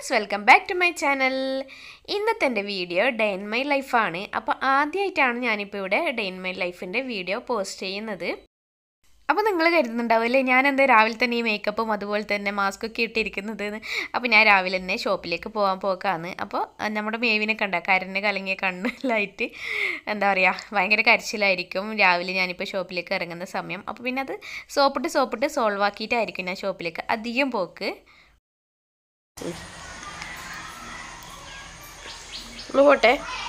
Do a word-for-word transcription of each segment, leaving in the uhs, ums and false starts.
Friends, welcome back to my channel. ഇന്നത്തെ എൻ്റെ video day in my ലൈഫാണ്. അപ്പോൾ ആദ്യമായിട്ടാണ് ഞാനിപ്പോൾ ഇവിടെ ഡേ ഇൻ മൈ ലൈഫിൻ്റെ വീഡിയോ പോസ്റ്റ് ചെയ്യുന്നത്. അപ്പോൾ നിങ്ങൾ കരുതുന്നുണ്ടാവില്ലേ ഞാൻ എന്താ രാവിലെ തന്നെ ഈ മേക്കപ്പും അതുപോലെ തന്നെ മാസ്കൊക്കെ ഇട്ടിരിക്കുന്നത്. അപ്പോൾ ഞാൻ രാവിലെ തന്നെ ഷോപ്പിലേക്ക് പോകാൻ പോക്കാണ്. അപ്പോൾ നമ്മുടെ മേവിനെ കണ്ട കരഞ്ഞ് കലങ്ങിയ കണ്ണിലായിട്ട് എന്താ പറയുക ഭയങ്കര കരച്ചിലായിരിക്കും രാവിലെ ഞാനിപ്പോൾ ഷോപ്പിലേക്ക് ഇറങ്ങുന്ന സമയം. അപ്പോൾ പിന്നെ അത് സോപ്പിട്ട് സോപ്പിട്ട് സോൾവ് ആക്കിയിട്ടായിരിക്കും ഞാൻ ഷോപ്പിലേക്ക് അധികം പോക്ക്. പോട്ടെ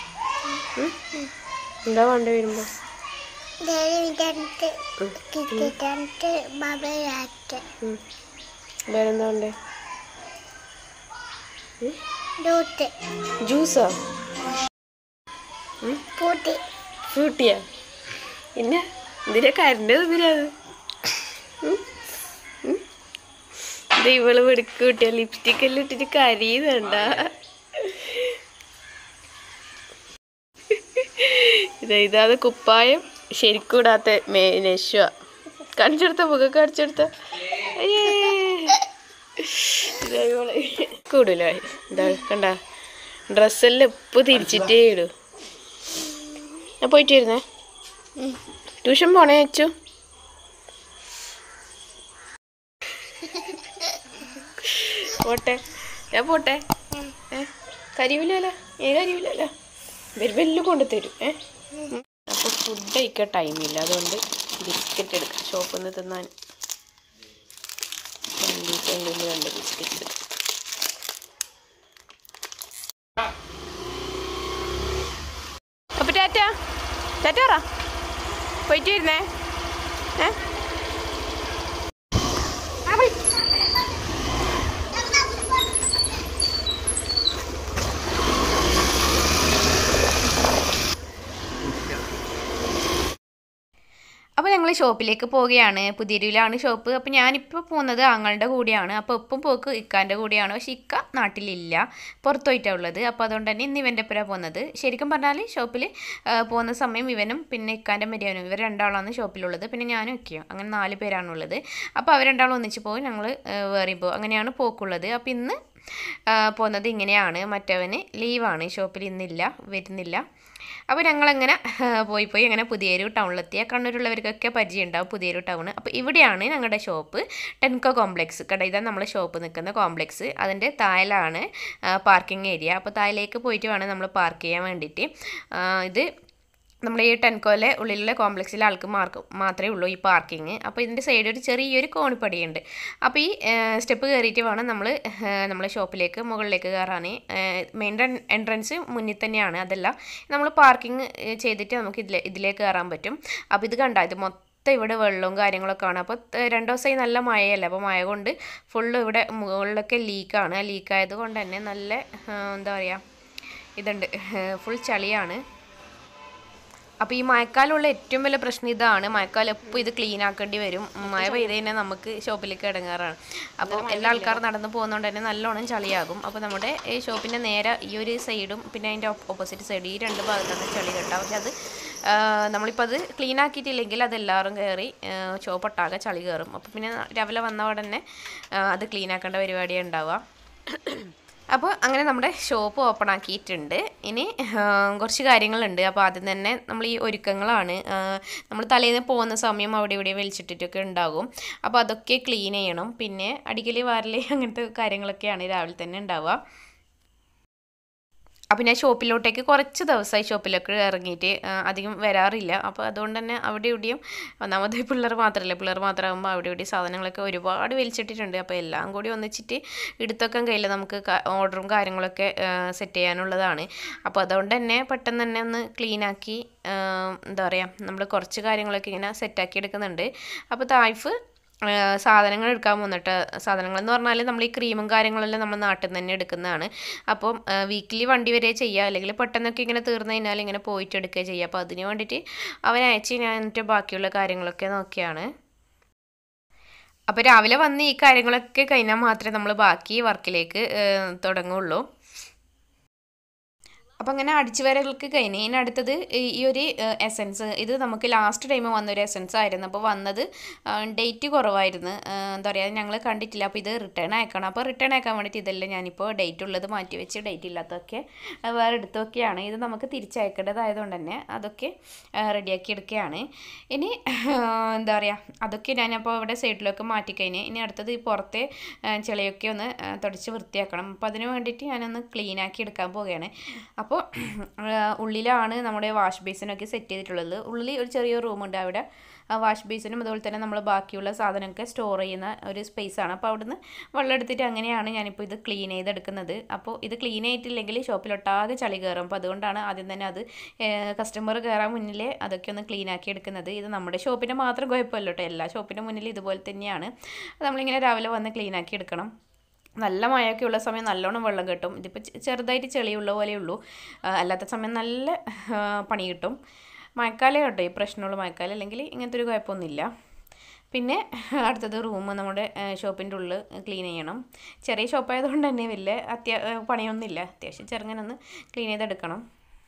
എന്താ വേണ്ട വരുമ്പോ വേറെന്താ വേണ്ടേ? ജ്യൂസോ ഫ്രൂട്ടിയാ? പിന്നെ എന്തിനാ കരണ്ടത്? എന്തിനാത് ഇവള് വെടുക്ക് കിട്ടിയ ലിപ്സ്റ്റിക് എല്ലാം ഇട്ടിട്ട് കരയുന്നുണ്ട. ഇതാ ഇതാത് കുപ്പായം ശരിക്കും ഇടാത്ത നെശ്വ കാണിച്ചെടുത്ത മുഖം കാണിച്ചെടുത്ത കൂടൂല. എന്താ കണ്ട ഡ്രസ്സെല്ലാം ഇപ്പൊ തിരിച്ചിട്ടേ ഇടൂ. ഞാൻ പോയിട്ട് വരുന്നേ. ട്യൂഷൻ പോണേ അച്ചു? പോട്ടെ ഞാൻ പോട്ടെ. ഏ കരിവില്ലല്ലോ? ഏ കരിവില്ലല്ലോ? വരുമ്പെല്ലാം കൊണ്ടു തരും. ഏ അപ്പോൾ ഫുഡ് കഴിക്കാൻ ടൈമില്ല, അതുകൊണ്ട് ബിസ്ക്കറ്റ് എടുക്കാം ഷോപ്പിൽ നിന്ന് തിന്നാൻ. രണ്ടിൻ്റെ രണ്ട് ബിസ്ക്കറ്റ് എടുക്കാം. അപ്പോൾ ടാറ്റ ടാറ്റ പറ, പോയിട്ട് വരുന്നേ. ഏ അപ്പോൾ ഞങ്ങൾ ഷോപ്പിലേക്ക് പോവുകയാണ്. പുതിയരിയിലാണ് ഷോപ്പ്. അപ്പോൾ ഞാനിപ്പോൾ പോകുന്നത് ആങ്ങളുടെ കൂടെയാണ്. അപ്പോൾ ഒപ്പം പോക്ക് ഇക്കാൻ്റെ കൂടെയാണ്. പക്ഷേ ഇക്ക നാട്ടിലില്ല, പുറത്തു പോയിട്ടാണ് ഉള്ളത്. അപ്പോൾ അതുകൊണ്ട് തന്നെ ഇന്ന് ഇവൻ്റെ ഒപ്പരാണ് പോകുന്നത്. ശരിക്കും പറഞ്ഞാൽ ഷോപ്പിൽ പോകുന്ന സമയം ഇവനും പിന്നെ ഇക്കാൻ്റെ മരിയാനും ഇവർ രണ്ടാളാണ് ഷോപ്പിലുള്ളത്. പിന്നെ ഞാനും ഒക്കെയോ അങ്ങനെ നാല് പേരാണുള്ളത്. അപ്പോൾ അവർ രണ്ടാളും ഒന്നിച്ച് പോകും, ഞങ്ങൾ വേറെ പോകും. അങ്ങനെയാണ് പോക്കുള്ളത്. അപ്പോൾ ഇന്ന് പോകുന്നത് ഇങ്ങനെയാണ്. മറ്റവന് ലീവാണ്, ഷോപ്പിൽ ഇന്നില്ല, വരുന്നില്ല. അപ്പോൾ ഞങ്ങളങ്ങനെ പോയി പോയി അങ്ങനെ പുതിയൊരു ടൗണിലെത്തിയ കണ്ണൂരുള്ളവർക്കൊക്കെ പരിചയം ഉണ്ടാവും പുതിയൊരു ടൗൺ. അപ്പോൾ ഇവിടെയാണ് ഞങ്ങളുടെ ഷോപ്പ്, ടെൻകോ കോംപ്ലക്സ് കട. ഇതാണ് നമ്മളെ ഷോപ്പ് നിൽക്കുന്ന കോംപ്ലക്സ്. അതിൻ്റെ താഴെയാണ് പാർക്കിംഗ് ഏരിയ. അപ്പോൾ താഴേക്ക് പോയിട്ട് വേണം നമ്മൾ പാർക്ക് ചെയ്യാൻ വേണ്ടിയിട്ട്. ഇത് നമ്മുടെ ഈ ടെൻകോയിലെ ഉള്ളിലുള്ള കോംപ്ലക്സിലെ ആൾക്ക് മാർക്ക് മാത്രമേ ഉള്ളൂ ഈ പാർക്കിങ്. അപ്പോൾ ഇതിൻ്റെ സൈഡിൽ ഒരു ചെറിയൊരു കോണിപ്പടിയുണ്ട്. അപ്പോൾ ഈ സ്റ്റെപ്പ് കയറിയിട്ട് വേണം നമ്മൾ നമ്മളെ ഷോപ്പിലേക്ക് മുകളിലേക്ക് കയറാൻ. മെയിൻ എൻട്രൻസ് മുന്നിൽ തന്നെയാണ്. അതല്ല നമ്മൾ പാർക്കിങ് ചെയ്തിട്ട് നമുക്ക് ഇതിലെ ഇതിലേക്ക് കയറാൻ പറ്റും. അപ്പോൾ ഇത് കണ്ട ഇത് മൊത്തം ഇവിടെ വെള്ളവും കാര്യങ്ങളൊക്കെ ആണ്. അപ്പോൾ രണ്ട് ദിവസമായി നല്ല മഴയല്ലേ, അപ്പോൾ മഴ കൊണ്ട് ഫുള്ള് ഇവിടെ മുകളിലൊക്കെ ലീക്കാണ്. ആ ലീക്കായത് കൊണ്ട് തന്നെ നല്ല എന്താ പറയുക ഇതുണ്ട്, ഫുൾ ചളിയാണ്. അപ്പോൾ ഈ മഴക്കാലമുള്ള ഏറ്റവും വലിയ പ്രശ്നം ഇതാണ്. മഴക്കാലം എപ്പോൾ ഇത് ക്ലീൻ ആക്കേണ്ടി വരും. മഴ പെയ്ത് കഴിഞ്ഞാൽ നമുക്ക് ഷോപ്പിലേക്ക് ഇടങ്ങാറാണ്. അപ്പോൾ എല്ലാ ആൾക്കാരും നടന്ന് പോകുന്നതുകൊണ്ട് തന്നെ നല്ലോണം ചളിയാകും. അപ്പോൾ നമ്മുടെ ഈ ഷോപ്പിൻ്റെ നേരെ ഈ ഒരു സൈഡും പിന്നെ അതിൻ്റെ ഓപ്പോസിറ്റ് സൈഡ് ഈ രണ്ട് ഭാഗത്താണ് ചളി കെട്ടാം. പക്ഷെ അത് നമ്മളിപ്പോൾ അത് ക്ലീൻ ആക്കിയിട്ടില്ലെങ്കിൽ അതെല്ലാവരും കയറി ഷോപ്പൊട്ടാകെ ചളി കയറും. അപ്പോൾ പിന്നെ രാവിലെ വന്ന ഉടനെ അത് ക്ലീൻ ആക്കേണ്ട പരിപാടിയാണ് ഉണ്ടാവുക. അപ്പോൾ അങ്ങനെ നമ്മുടെ ഷോപ്പ് ഓപ്പൺ ആക്കിയിട്ടുണ്ട്. ഇനി കുറച്ച് കാര്യങ്ങളുണ്ട്. അപ്പോൾ ആദ്യം തന്നെ നമ്മൾ ഈ ഒരുക്കങ്ങളാണ്. നമ്മൾ തലേന്ന് പോകുന്ന സമയം അവിടെ ഇവിടെ വലിച്ചിട്ടിട്ടൊക്കെ ഉണ്ടാകും. അപ്പോൾ അതൊക്കെ ക്ലീൻ ചെയ്യണം. പിന്നെ അടിക്കൽ വാരൽ അങ്ങനത്തെ കാര്യങ്ങളൊക്കെയാണ് രാവിലെ തന്നെ ഉണ്ടാവുക. അപ്പോൾ ഞാൻ ഷോപ്പിലോട്ടേക്ക് കുറച്ച് ദിവസമായി ഷോപ്പിലൊക്കെ ഇറങ്ങിയിട്ട് അധികം വരാറില്ല. അപ്പോൾ അതുകൊണ്ട് തന്നെ അവിടെ ഇവിടെയും ഒന്നാമത് പിള്ളേർ മാത്രമല്ല, പിള്ളേർ മാത്രമാകുമ്പോൾ അവിടെ ഇവിടെ സാധനങ്ങളൊക്കെ ഒരുപാട് വലിച്ചിട്ടിട്ടുണ്ട്. അപ്പോൾ എല്ലാം കൂടി ഒന്നിച്ചിട്ട് എടുത്തൊക്കെ കയ്യിൽ നമുക്ക് ഓർഡറും കാര്യങ്ങളൊക്കെ സെറ്റ് ചെയ്യാനുള്ളതാണ്. അപ്പോൾ അതുകൊണ്ട് തന്നെ പെട്ടെന്ന് തന്നെ ഒന്ന് ക്ലീനാക്കി എന്താ പറയുക നമ്മൾ കുറച്ച് കാര്യങ്ങളൊക്കെ ഇങ്ങനെ സെറ്റാക്കി എടുക്കുന്നുണ്ട്. അപ്പോൾ തായ്ഫ് സാധനങ്ങൾ എടുക്കാൻ വന്നിട്ട്, സാധനങ്ങളെന്ന് പറഞ്ഞാൽ നമ്മൾ ഈ ക്രീമും കാര്യങ്ങളെല്ലാം നമ്മൾ നാട്ടിൽ നിന്ന് തന്നെ എടുക്കുന്നതാണ്. അപ്പം വീക്കിലി വണ്ടി വരെ ചെയ്യുക, അല്ലെങ്കിൽ പെട്ടെന്നൊക്കെ ഇങ്ങനെ തീർന്നു കഴിഞ്ഞാൽ ഇങ്ങനെ പോയിട്ട് എടുക്കുക ചെയ്യുക. അപ്പോൾ അതിന് വേണ്ടിയിട്ട് അവൻ അയച്ച് ഞാൻ എന്നിട്ട് ബാക്കിയുള്ള കാര്യങ്ങളൊക്കെ നോക്കിയാണ്. അപ്പോൾ രാവിലെ വന്ന് ഈ കാര്യങ്ങളൊക്കെ കഴിഞ്ഞാൽ മാത്രമേ നമ്മൾ ബാക്കി വർക്കിലേക്ക് തുടങ്ങുള്ളൂ. അപ്പോൾ അങ്ങനെ അടിച്ചു വരലൊക്കെ കഴിഞ്ഞ് ഇനി അടുത്തത് ഈ ഒരു എസൻസ് ഇത് നമുക്ക് ലാസ്റ്റ് ടൈം വന്നൊരു എസൻസ് ആയിരുന്നു. അപ്പോൾ വന്നത് ഡേറ്റ് കുറവായിരുന്നു, എന്താ പറയുക ഞങ്ങൾ കണ്ടിട്ടില്ല. അപ്പോൾ ഇത് റിട്ടേൺ അയക്കണം. അപ്പോൾ റിട്ടേൺ അയക്കാൻ വേണ്ടിയിട്ട് ഇതെല്ലാം ഞാനിപ്പോൾ ഡേറ്റ് ഉള്ളത് മാറ്റി വെച്ച് ഡേറ്റ് ഇല്ലാത്തതൊക്കെ വേറെ എടുത്തൊക്കെയാണ്. ഇത് നമുക്ക് തിരിച്ചയക്കേണ്ടതായതുകൊണ്ട് തന്നെ അതൊക്കെ റെഡിയാക്കി എടുക്കുകയാണ്. ഇനി എന്താ പറയുക അതൊക്കെ ഞാനപ്പോൾ ഇവിടെ സൈഡിലൊക്കെ മാറ്റിക്കഴിഞ്ഞ് ഇനി അടുത്തത് ഈ പുറത്തെ ചെളിയൊക്കെ ഒന്ന് തുടച്ച് വൃത്തിയാക്കണം. അപ്പോൾ അതിന് വേണ്ടിയിട്ട് ഞാനൊന്ന് ക്ലീനാക്കി എടുക്കാൻ പോവുകയാണ്. അപ്പോൾ ഉള്ളിലാണ് നമ്മുടെ വാഷ് ബേസിനൊക്കെ സെറ്റ് ചെയ്തിട്ടുള്ളത്. ഉള്ളിൽ ഒരു ചെറിയ റൂമുണ്ട്, അവിടെ വാഷ് ബേസിനും അതുപോലെ തന്നെ നമ്മൾ ബാക്കിയുള്ള സാധനമൊക്കെ സ്റ്റോർ ചെയ്യുന്ന ഒരു സ്പേസാണ്. അപ്പോൾ അവിടുന്ന് വെള്ളം എടുത്തിട്ട് അങ്ങനെയാണ് ഞാനിപ്പോൾ ഇത് ക്ലീൻ ചെയ്തെടുക്കുന്നത്. അപ്പോൾ ഇത് ക്ലീൻ ചെയ്തിട്ടില്ലെങ്കിൽ ഷോപ്പിലൊട്ടാകെ ചളി കയറും. അപ്പോൾ അതുകൊണ്ടാണ് ആദ്യം തന്നെ അത് കസ്റ്റമർ കയറാൻ മുന്നിലേ അതൊക്കെ ഒന്ന് ക്ലീൻ ആക്കി എടുക്കുന്നത്. ഇത് നമ്മുടെ ഷോപ്പിൻ്റെ മാത്രം കുഴപ്പമല്ല കേട്ടോ, എല്ലാ ഷോപ്പിൻ്റെ മുന്നിൽ ഇതുപോലെ തന്നെയാണ്. നമ്മളിങ്ങനെ രാവിലെ വന്ന് ക്ലീൻ ആക്കി എടുക്കണം. നല്ല മഴയൊക്കെ ഉള്ള സമയം നല്ലോണം വെള്ളം കിട്ടും. ഇതിപ്പോൾ ചെറുതായിട്ട് ചെളിയുള്ള പോലെയുള്ളൂ, അല്ലാത്ത സമയം നല്ല പണി കിട്ടും. മഴക്കാലം കേട്ടോ ഈ പ്രശ്നമുള്ള മഴക്കാലം, അല്ലെങ്കിൽ ഇങ്ങനത്തെ ഒരു കുഴപ്പമൊന്നുമില്ല. പിന്നെ അടുത്തത് റൂം നമ്മുടെ ഷോപ്പിൻ്റെ ഉള്ളിൽ ക്ലീൻ ചെയ്യണം. ചെറിയ ഷോപ്പായതുകൊണ്ട് തന്നെ വലിയ അത്യാ പണിയൊന്നുമില്ല, അത്യാവശ്യം ചെറുങ്ങനൊന്ന് ക്ലീൻ ചെയ്തെടുക്കണം.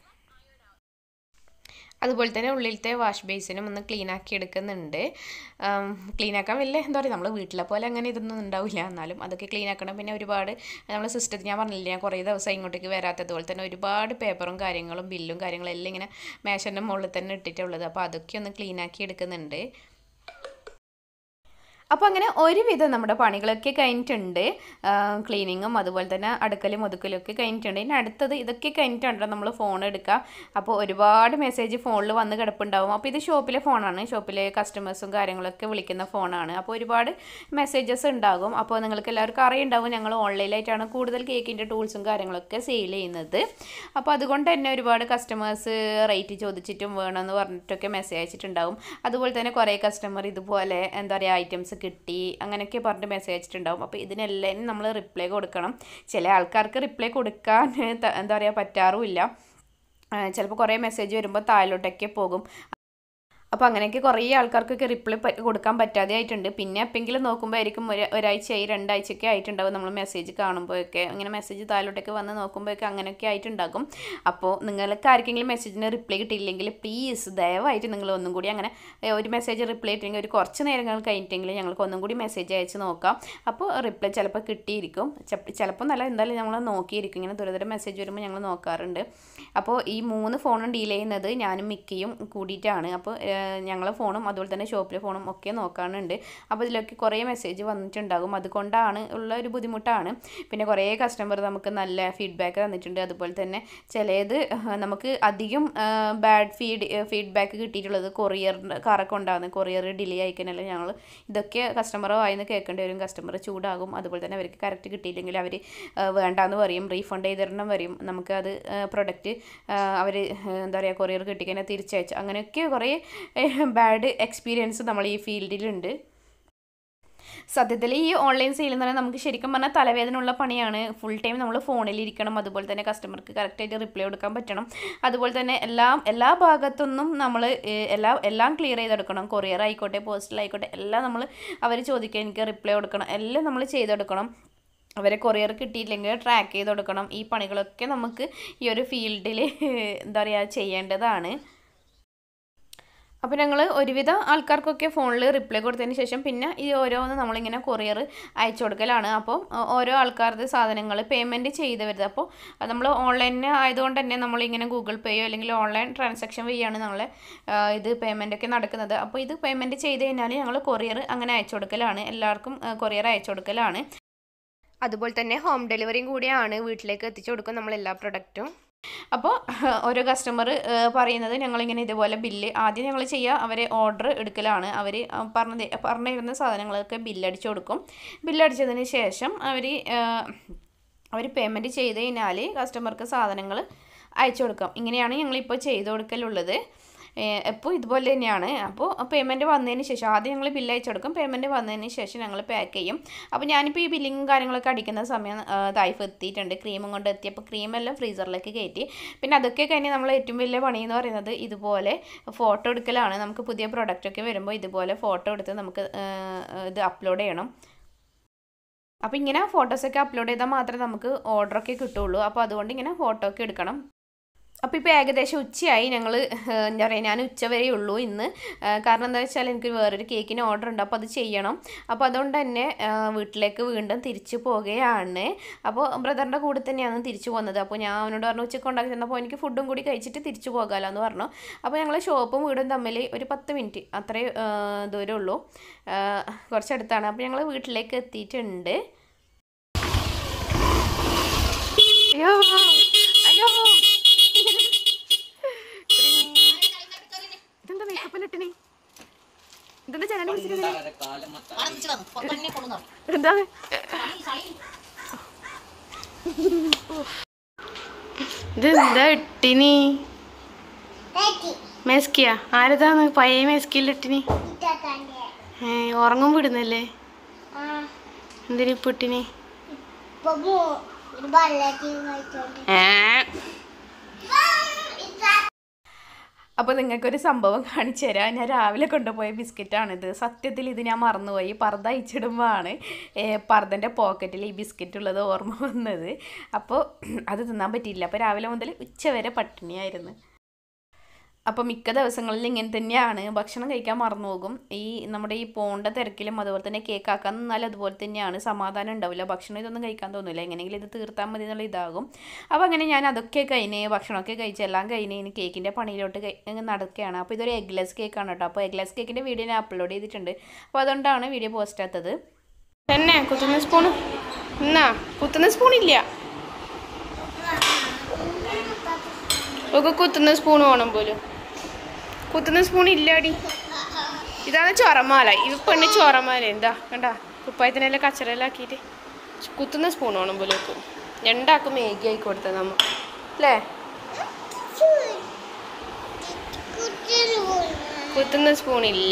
അതുപോലെ തന്നെ ഉള്ളിലത്തെ വാഷ് ബേസിനും ഒന്ന് ക്ലീൻ ആക്കി എടുക്കുന്നുണ്ട്. ക്ലീൻ ആക്കാൻ വലിയ എന്താ പറയുക നമ്മൾ വീട്ടിലെ പോലെ അങ്ങനെ ഇതൊന്നും ഉണ്ടാവില്ല, എന്നാലും അതൊക്കെ ക്ലീൻ ആക്കണം. പിന്നെ ഒരുപാട് നമ്മൾ സിസ്റ്റത്തിൽ ഞാൻ പറഞ്ഞില്ല ഞാൻ കുറേ ദിവസം ഇങ്ങോട്ടേക്ക് വരാത്തതുപോലെ തന്നെ ഒരുപാട് പേപ്പറും കാര്യങ്ങളും ബില്ലും കാര്യങ്ങളും എല്ലാം ഇങ്ങനെ മേശൻ്റെ മുകളിൽ തന്നെ ഇട്ടിട്ടുള്ളത്. അപ്പോൾ അതൊക്കെ ഒന്ന് ക്ലീൻ ആക്കി എടുക്കുന്നുണ്ട്. അപ്പോൾ അങ്ങനെ ഒരുവിധം നമ്മുടെ പണികളൊക്കെ കഴിഞ്ഞിട്ടുണ്ട്. ക്ലീനിങ്ങും അതുപോലെ തന്നെ അടുക്കലും ഒതുക്കലും ഒക്കെ കഴിഞ്ഞിട്ടുണ്ട്. ഇനി അടുത്തത് ഇതൊക്കെ കഴിഞ്ഞിട്ടുണ്ടോ നമ്മൾ ഫോൺ എടുക്കുക. അപ്പോൾ ഒരുപാട് മെസ്സേജ് ഫോണിൽ വന്ന് കിടപ്പുണ്ടാവും. അപ്പോൾ ഇത് ഷോപ്പിലെ ഫോണാണ്, ഷോപ്പിലെ കസ്റ്റമേഴ്സും കാര്യങ്ങളൊക്കെ വിളിക്കുന്ന ഫോണാണ്. അപ്പോൾ ഒരുപാട് മെസ്സേജസ് ഉണ്ടാകും. അപ്പോൾ നിങ്ങൾക്ക് എല്ലാവർക്കും അറിയുണ്ടാവും ഞങ്ങൾ ഓൺലൈനായിട്ടാണ് കൂടുതൽ കേക്കിൻ്റെ ടൂൾസും കാര്യങ്ങളൊക്കെ സെയിൽ ചെയ്യുന്നത്. അപ്പോൾ അതുകൊണ്ട് തന്നെ ഒരുപാട് കസ്റ്റമേഴ്സ് റേറ്റ് ചോദിച്ചിട്ടും വേണമെന്ന് പറഞ്ഞിട്ടൊക്കെ മെസ്സേജ് അയച്ചിട്ടുണ്ടാവും. അതുപോലെ തന്നെ കുറേ കസ്റ്റമർ ഇതുപോലെ എന്താ പറയുക ഐറ്റംസ് കിട്ടി അങ്ങനെയൊക്കെ പറഞ്ഞിട്ട് മെസ്സേജ് അയച്ചിട്ടുണ്ടാവും. അപ്പോൾ ഇതിനെല്ലാം നമ്മൾ റിപ്ലൈ കൊടുക്കണം. ചില ആൾക്കാർക്ക് റിപ്ലൈ കൊടുക്കാൻ എന്താ പറയുക പറ്റാറുമില്ല. ചിലപ്പോൾ കുറേ മെസ്സേജ് വരുമ്പോൾ താഴോട്ടൊക്കെ പോകും. അപ്പോൾ അങ്ങനെയൊക്കെ കുറേ ആൾക്കാർക്കൊക്കെ റിപ്ലൈ കൊടുക്കാൻ പറ്റാതെ ആയിട്ടുണ്ട്. പിന്നെ എപ്പോഴെങ്കിലും നോക്കുമ്പോൾ ആയിരിക്കും ഒരു ഒരാഴ്ചയായി രണ്ടാഴ്ചയൊക്കെ ആയിട്ടുണ്ടാകും നമ്മൾ മെസ്സേജ് കാണുമ്പോഴൊക്കെ. അങ്ങനെ മെസ്സേജ് താഴോട്ടൊക്കെ വന്ന് നോക്കുമ്പോഴൊക്കെ അങ്ങനെയൊക്കെ ആയിട്ടുണ്ടാകും. അപ്പോൾ നിങ്ങൾക്ക് ആർക്കെങ്കിലും മെസ്സേജിന് റിപ്ലൈ കിട്ടിയില്ലെങ്കിൽ പ്ലീസ് ദയവായിട്ട് നിങ്ങൾ ഒന്നും കൂടി അങ്ങനെ ഒരു മെസ്സേജ് റിപ്ലൈ ഇട്ടെങ്കിൽ ഒരു കുറച്ച് നേരങ്ങൾ കഴിഞ്ഞിട്ടെങ്കിൽ ഞങ്ങൾക്ക് ഒന്നും കൂടി മെസ്സേജ് അയച്ച് നോക്കാം. അപ്പോൾ റിപ്ലൈ ചിലപ്പോൾ കിട്ടിയിരിക്കും, ചിലപ്പോൾ നല്ല എന്തായാലും ഞങ്ങൾ നോക്കിയിരിക്കും. ഇങ്ങനെ ദൂരെ മെസ്സേജ് വരുമ്പോൾ ഞങ്ങൾ നോക്കാറുണ്ട്. അപ്പോൾ ഈ മൂന്ന് ഫോണും ഡീൽ ചെയ്യുന്നത് ഞാനും മിക്കയും കൂടിയിട്ടാണ്. അപ്പോൾ ഞങ്ങളെ ഫോണും അതുപോലെ തന്നെ ഷോപ്പിലെ ഫോണും ഒക്കെ നോക്കാനുണ്ട്. അപ്പോൾ ഇതിലൊക്കെ കുറേ മെസ്സേജ് വന്നിട്ടുണ്ടാകും, അതുകൊണ്ടാണ് ഉള്ള ഒരു ബുദ്ധിമുട്ടാണ്. പിന്നെ കുറേ കസ്റ്റമർ നമുക്ക് നല്ല ഫീഡ്ബാക്ക് തന്നിട്ടുണ്ട്. അതുപോലെ തന്നെ ചിലത് നമുക്ക് അധികം ബാഡ് ഫീഡ് ഫീഡ്ബാക്ക് കിട്ടിയിട്ടുള്ളത് കൊറിയറിൻ്റെ കാറൊക്കെ ഉണ്ടാകുന്നത് കൊറിയർ ഡിലേ ആയിക്കാനല്ല ഞങ്ങൾ ഇതൊക്കെ കസ്റ്റമർ വായിന്ന് കേൾക്കേണ്ടി വരും. കസ്റ്റമർ ചൂടാകും. അതുപോലെ തന്നെ അവർക്ക് കറക്റ്റ് കിട്ടിയില്ലെങ്കിൽ അവർ വേണ്ടാന്ന് പറയും, റീഫണ്ട് ചെയ്തിടണം വരും. നമുക്കത് പ്രൊഡക്റ്റ് അവർ എന്താ പറയുക കൊറിയർ കിട്ടിക്കഴിഞ്ഞാൽ തിരിച്ചയച്ചു. അങ്ങനെയൊക്കെ കുറേ ബാഡ് എക്സ്പീരിയൻസ് നമ്മൾ ഈ ഫീൽഡിലുണ്ട്. സത്യത്തിൽ ഈ ഓൺലൈൻ സെയിൽ എന്ന് പറഞ്ഞാൽ നമുക്ക് ശരിക്കും പറഞ്ഞാൽ തലവേദനയുള്ള പണിയാണ്. ഫുൾ ടൈം നമ്മൾ ഫോണിലിരിക്കണം. അതുപോലെ തന്നെ കസ്റ്റമർക്ക് കറക്റ്റായിട്ട് റിപ്ലൈ കൊടുക്കാൻ പറ്റണം. അതുപോലെ തന്നെ എല്ലാം എല്ലാ ഭാഗത്തുനിന്നും നമ്മൾ എല്ലാ എല്ലാം ക്ലിയർ ചെയ്തെടുക്കണം. കൊറിയർ ആയിക്കോട്ടെ പോസ്റ്റൽ ആയിക്കോട്ടെ എല്ലാം നമ്മൾ അവർ ചോദിക്കുക എനിക്ക് റിപ്ലൈ കൊടുക്കണം, എല്ലാം നമ്മൾ ചെയ്തെടുക്കണം. അവരെ കൊറിയർ കിട്ടിയില്ലെങ്കിൽ ട്രാക്ക് ചെയ്ത് കൊടുക്കണം. ഈ പണികളൊക്കെ നമുക്ക് ഈ ഒരു ഫീൽഡിൽ എന്താ പറയുക ചെയ്യേണ്ടതാണ്. അപ്പോൾ ഞങ്ങൾ ഒരുവിധ ആൾക്കാർക്കൊക്കെ ഫോണിൽ റിപ്ലൈ കൊടുത്തതിന് ശേഷം പിന്നെ ഈ ഓരോന്ന് നമ്മളിങ്ങനെ കൊറിയർ അയച്ചു കൊടുക്കലാണ്. അപ്പം ഓരോ ആൾക്കാരുടെ സാധനങ്ങൾ പേയ്മെൻറ്റ് ചെയ്ത് വരുന്നത്. അപ്പോൾ നമ്മൾ ഓൺലൈനിൽ ആയതുകൊണ്ട് തന്നെ നമ്മളിങ്ങനെ ഗൂഗിൾ പേയോ അല്ലെങ്കിൽ ഓൺലൈൻ ട്രാൻസാക്ഷൻ വഴിയാണ് നമ്മൾ ഇത് പേയ്മെൻറ്റൊക്കെ നടക്കുന്നത്. അപ്പോൾ ഇത് പേയ്മെൻറ്റ് ചെയ്ത് കഴിഞ്ഞാൽ ഞങ്ങൾ കൊറിയർ അങ്ങനെ അയച്ചു കൊടുക്കലാണ്, എല്ലാവർക്കും കൊറിയർ അയച്ചു കൊടുക്കലാണ്. അതുപോലെ തന്നെ ഹോം ഡെലിവറിയും കൂടിയാണ്, വീട്ടിലേക്ക് എത്തിച്ചു കൊടുക്കും നമ്മൾ എല്ലാ പ്രൊഡക്റ്റും. അപ്പോൾ ഓരോ കസ്റ്റമർ പറയുന്നത് ഞങ്ങളിങ്ങനെ ഇതുപോലെ ബില്ല് ആദ്യം ഞങ്ങൾ ചെയ്യുക അവരെ ഓർഡർ എടുക്കലാണ്. അവർ പറഞ്ഞ പറഞ്ഞിരുന്ന സാധനങ്ങളൊക്കെ ബില്ലടിച്ചു കൊടുക്കും. ബില്ലടിച്ചതിന് ശേഷം അവർ അവർ പേയ്മെൻറ്റ് ചെയ്ത് കഴിഞ്ഞാൽ കസ്റ്റമർക്ക് സാധനങ്ങൾ അയച്ചു കൊടുക്കാം. ഇങ്ങനെയാണ് ഞങ്ങളിപ്പോൾ ചെയ്ത് കൊടുക്കലുള്ളത്. എപ്പോൾ ഇതുപോലെ തന്നെയാണ്. അപ്പോൾ പേയ്മെൻറ്റ് വന്നതിന് ശേഷം ആദ്യം ഞങ്ങൾ ബില്ല് അയച്ചു കൊടുക്കും. പേയ്മെൻറ്റ് വന്നതിന് ശേഷം ഞങ്ങൾ പാക്ക് ചെയ്യും. അപ്പോൾ ഞാനിപ്പോൾ ഈ ബില്ലിങ്ങും കാര്യങ്ങളൊക്കെ അടിക്കുന്ന സമയം തായ്ഫ് എത്തിയിട്ടുണ്ട്. ക്രീമും കൊണ്ട് എത്തിയപ്പോൾ ക്രീമെല്ലാം ഫ്രീസറിലേക്ക് കയറ്റി. പിന്നെ അതൊക്കെ കഴിഞ്ഞ് നമ്മൾ ഏറ്റവും വലിയ പണി എന്ന് പറയുന്നത് ഇതുപോലെ ഫോട്ടോ എടുക്കലാണ്. നമുക്ക് പുതിയ പ്രൊഡക്റ്റൊക്കെ വരുമ്പോൾ ഇതുപോലെ ഫോട്ടോ എടുത്ത് നമുക്ക് ഇത് അപ്ലോഡ് ചെയ്യണം. അപ്പോൾ ഇങ്ങനെ ഫോട്ടോസൊക്കെ അപ്ലോഡ് ചെയ്താൽ മാത്രമേ നമുക്ക് ഓർഡറൊക്കെ കിട്ടുള്ളൂ. അപ്പോൾ അതുകൊണ്ട് ഇങ്ങനെ ഫോട്ടോ ഒക്കെ എടുക്കണം. അപ്പോൾ ഇപ്പോൾ ഏകദേശം ഉച്ചയായി. ഞങ്ങൾ എന്താ പറയുക, ഞാൻ ഉച്ച വരെ ഉള്ളൂ ഇന്ന്. കാരണം എന്താ വെച്ചാൽ എനിക്ക് വേറൊരു കേക്കിന് ഓർഡർ ഉണ്ട്, അപ്പോൾ അത് ചെയ്യണം. അപ്പോൾ അതുകൊണ്ട് തന്നെ വീട്ടിലേക്ക് വീണ്ടും തിരിച്ചു പോകുകയാണ്. അപ്പോൾ ബ്രദറിൻ്റെ കൂടെ തന്നെയാണ് തിരിച്ചു പോകുന്നത്. അപ്പോൾ ഞാൻ അവനോട് പറഞ്ഞു ഉച്ചയ്ക്ക് ഉണ്ടാക്കി തന്നപ്പോൾ എനിക്ക് ഫുഡും കൂടി കഴിച്ചിട്ട് തിരിച്ചു പോകാമല്ലോ എന്ന് പറഞ്ഞു. അപ്പോൾ ഞങ്ങൾ ഷോപ്പും വീടും തമ്മിൽ ഒരു പത്ത് മിനിറ്റ് അത്രേ ദൂരമേ ഉള്ളൂ, കുറച്ചടുത്താണ്. അപ്പോൾ ഞങ്ങൾ വീട്ടിലേക്ക് എത്തിയിട്ടുണ്ട്. അയ്യോ അയ്യോ ഇതെന്താ മേക്കപ്പിലിട്ടിനി? ഇതെന്താ ജനൽ പിടിച്ചിരുന്നേ? എന്താ ഇതെന്താ ഇട്ടിനി? മെസ്കിയാ? ആരതാണ് പഴയ മെസ്കിയിലിട്ടിനി? ഏ ഉറങ്ങും വിടുന്നല്ലേ? എന്തിനിപ്പൊ ഇട്ടിനി? ഏ അപ്പോൾ നിങ്ങൾക്കൊരു സംഭവം കാണിച്ചു തരാം. ഞാൻ രാവിലെ കൊണ്ടുപോയ ബിസ്ക്കറ്റാണിത്. സത്യത്തിൽ ഇത് ഞാൻ മറന്നുപോയി. പർദ്ദ അയച്ചിടുമ്പോഴാണ് പർദ്ദൻ്റെ പോക്കറ്റിൽ ഈ ബിസ്ക്കറ്റ് ഉള്ളത് ഓർമ്മ വന്നത്. അപ്പോൾ അത് തിന്നാൻ പറ്റിയില്ല. അപ്പോൾ രാവിലെ മുതൽ ഉച്ചവരെ പട്ടിണിയായിരുന്നു. അപ്പോൾ മിക്ക ദിവസങ്ങളിൽ ഇങ്ങനെ തന്നെയാണ്, ഭക്ഷണം കഴിക്കാൻ മറന്നു പോകും. ഈ നമ്മുടെ ഈ പോണ്ട തിരക്കിലും അതുപോലെ തന്നെ കേക്ക് ആക്കാൻ നിന്നാൽ അതുപോലെ തന്നെയാണ്, സമാധാനം ഉണ്ടാവില്ല. ഭക്ഷണം ഇതൊന്നും കഴിക്കാൻ തോന്നില്ല, എങ്ങനെയെങ്കിലും ഇത് തീർത്താൽ മതി എന്നുള്ള ഇതാകും. അപ്പോൾ അങ്ങനെ ഞാൻ അതൊക്കെ കഴിഞ്ഞ് ഭക്ഷണമൊക്കെ കഴിച്ച് എല്ലാം കഴിഞ്ഞ് ഇനി കേക്കിൻ്റെ പണിയിലോട്ട് നടക്കുകയാണ്. അപ്പോൾ ഇതൊരു എഗ്ലെസ് കേക്കാണ് കേട്ടോ. അപ്പോൾ എഗ്ലെസ് കേക്കിൻ്റെ വീഡിയോ ഞാൻ അപ്ലോഡ് ചെയ്തിട്ടുണ്ട്. അപ്പോൾ അതുകൊണ്ടാണ് വീഡിയോ പോസ്റ്റ് ആത്തത്. തന്നെ കുത്തുന്ന സ്പൂൺ എന്നാ കുത്തുന്ന സ്പൂണില്ല, ഒക്കെ കുത്തുന്ന സ്പൂൺ വേണം പോലും. കുത്തുന്ന സ്പൂൺ ഇല്ലാടി. ഇതാണ് ചൊറമാല. ഇത് പെണ്ണ് ചൊറമാല. എന്താ കണ്ടാ കുപ്പായത്തിനെല്ലാം കച്ചറെല്ലാം ആക്കിയിട്ട് കുത്തുന്ന സ്പൂൺ വേണം പോലും വെക്കും. രണ്ടാക്കും മേഗി ആയി കൊടുത്തത് നമ്മ അല്ലേ? കുത്തുന്ന സ്പൂൺ ഇല്ല.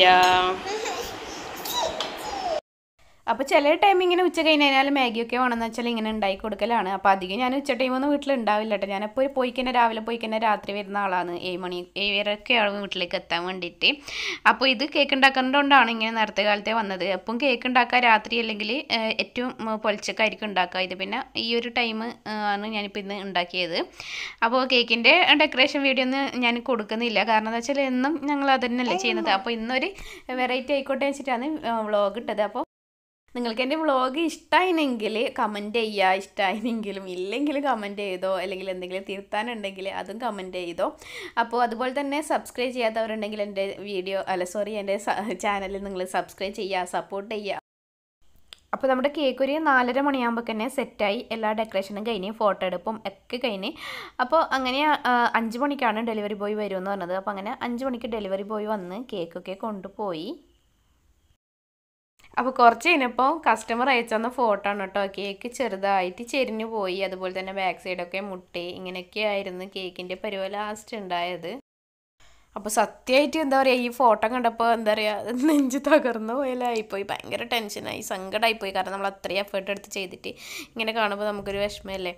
അപ്പോൾ ചില ടൈം ഇങ്ങനെ ഉച്ച കഴിഞ്ഞാൽ മാഗിയൊക്കെ വേണമെന്ന് വെച്ചാൽ ഇങ്ങനെ ഉണ്ടാക്കി കൊടുക്കലാണ്. അപ്പോൾ അധികം ഞാൻ ഉച്ച ടൈമൊന്നും വീട്ടിലുണ്ടാവില്ല കേട്ടോ. ഞാനെപ്പോൾ പോയി കഴിഞ്ഞാൽ രാവിലെ പോയി കഴിഞ്ഞാൽ രാത്രി വരുന്ന ആളാണ്. ഏഴ് മണി ഏഴരൊക്കെയാണ് വീട്ടിലേക്ക് എത്താൻ വേണ്ടിയിട്ട്. അപ്പോൾ ഇത് കേക്ക് ഉണ്ടാക്കുന്നതുകൊണ്ടാണ് ഇങ്ങനെ നേരത്തെ കാലത്തെ വന്നത്. അപ്പം കേക്ക് ഉണ്ടാക്കുക രാത്രി അല്ലെങ്കിൽ ഏറ്റവും പൊളിച്ചക്കായിരിക്കും ഉണ്ടാക്കുക. ഇത് പിന്നെ ഈ ഒരു ടൈം ആണ് ഞാനിപ്പോൾ ഇന്ന് ഉണ്ടാക്കിയത്. അപ്പോൾ കേക്കിൻ്റെ ഡെക്കറേഷൻ വീഡിയോ ഒന്നും ഞാൻ കൊടുക്കുന്നില്ല, കാരണം എന്താ വെച്ചാൽ എന്നും ഞങ്ങൾ അത് തന്നെയല്ലേ ചെയ്യുന്നത്. അപ്പോൾ ഇന്നൊരു വെറൈറ്റി ആയിക്കോട്ടെ വെച്ചിട്ടാണ് വ്ളോഗ് ഇട്ടത്. അപ്പോൾ നിങ്ങൾക്ക് എൻ്റെ വ്ളോഗ് ഇഷ്ടമായിനെങ്കിൽ കമൻറ്റ് ചെയ്യുക, ഇഷ്ടമായിനെങ്കിലും ഇല്ലെങ്കിലും കമൻറ്റ് ചെയ്തോ, അല്ലെങ്കിൽ എന്തെങ്കിലും തിരുത്താനുണ്ടെങ്കിൽ അതും കമൻറ്റ് ചെയ്തോ. അപ്പോൾ അതുപോലെ തന്നെ സബ്സ്ക്രൈബ് ചെയ്യാത്തവരുണ്ടെങ്കിൽ എൻ്റെ വീഡിയോ അല്ല സോറി എൻ്റെ ചാനലിൽ നിങ്ങൾ സബ്സ്ക്രൈബ് ചെയ്യുക, സപ്പോർട്ട് ചെയ്യുക. അപ്പോൾ നമ്മുടെ കേക്ക് ഒരു നാലര മണിയാകുമ്പോൾ തന്നെ സെറ്റായി, എല്ലാ ഡെക്കറേഷനും കഴിഞ്ഞ് ഫോട്ടോ എടുപ്പും ഒക്കെ കഴിഞ്ഞ്. അപ്പോൾ അങ്ങനെ അഞ്ച് മണിക്കാണ് ഡെലിവറി ബോയ് വരുമെന്ന് പറഞ്ഞത്. അപ്പോൾ അങ്ങനെ അഞ്ച് മണിക്ക് ഡെലിവറി ബോയ് വന്ന് കേക്കൊക്കെ കൊണ്ടുപോയി. അപ്പോൾ കുറച്ച് കഴിഞ്ഞപ്പോൾ കസ്റ്റമർ അയച്ചെന്ന ഫോട്ടോ ആണ് കേട്ടോ. കേക്ക് ചെറുതായിട്ട് ചെരിഞ്ഞു പോയി, അതുപോലെ തന്നെ ബാക്ക് സൈഡൊക്കെ മുട്ടി, ഇങ്ങനെയൊക്കെ ആയിരുന്നു കേക്കിൻ്റെ പരിപാടി ലാസ്റ്റ് ഉണ്ടായത്. അപ്പോൾ സത്യമായിട്ട് എന്താ പറയുക, ഈ ഫോട്ടോ കണ്ടപ്പോൾ എന്താ പറയുക നെഞ്ച് തകർന്ന പോയാലായിപ്പോയി. ഭയങ്കര ടെൻഷനായി, സങ്കടമായിപ്പോയി. കാരണം നമ്മൾ അത്രയും എഫേർട്ട് എടുത്ത് ചെയ്തിട്ട് ഇങ്ങനെ കാണുമ്പോൾ നമുക്കൊരു വിഷമമല്ലേ.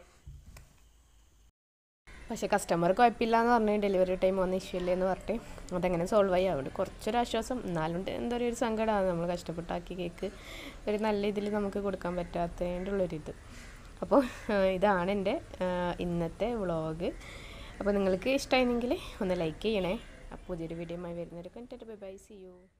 പക്ഷേ കസ്റ്റമർ കുഴപ്പമില്ല എന്ന് പറഞ്ഞ് ഡെലിവറി ടൈം വന്ന ഇഷ്യൂ ഇല്ലേ എന്ന് പറഞ്ഞിട്ട് അതങ്ങനെ സോൾവ് ആയി. അവിടെ കുറച്ചൊരാശ്വാസം. എന്നാലും എന്താ പറയുക ഒരു സങ്കടമാണ്, നമ്മൾ കഷ്ടപ്പെട്ടാക്കി കേക്ക് ഒരു നല്ല ഇതിൽ നമുക്ക് കൊടുക്കാൻ പറ്റാത്തതിൻ്റെ ഉള്ളൊരിത്. അപ്പോൾ ഇതാണ് എൻ്റെ ഇന്നത്തെ വ്ളോഗ്. അപ്പോൾ നിങ്ങൾക്ക് ഇഷ്ടമായിരുന്നെങ്കിൽ ഒന്ന് ലൈക്ക് ചെയ്യണേ. അപ്പോൾ പുതിയൊരു വീഡിയോയുമായി വരുന്നവരെ കണ്ടിട്ട് ബൈ ബൈ, സീ യു.